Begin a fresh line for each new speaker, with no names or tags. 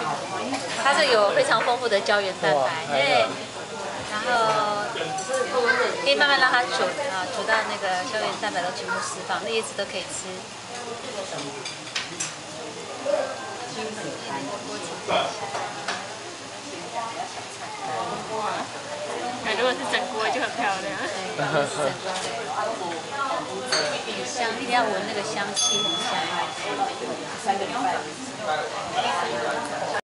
它是有非常丰富的胶原蛋白，对。然后可以慢慢让它煮啊，煮到那个胶原蛋白都全部释放，那叶子都可以吃。
如果是整锅就很漂亮。
对，是整锅的，很香，一定要闻那个香气，很香。3个礼拜。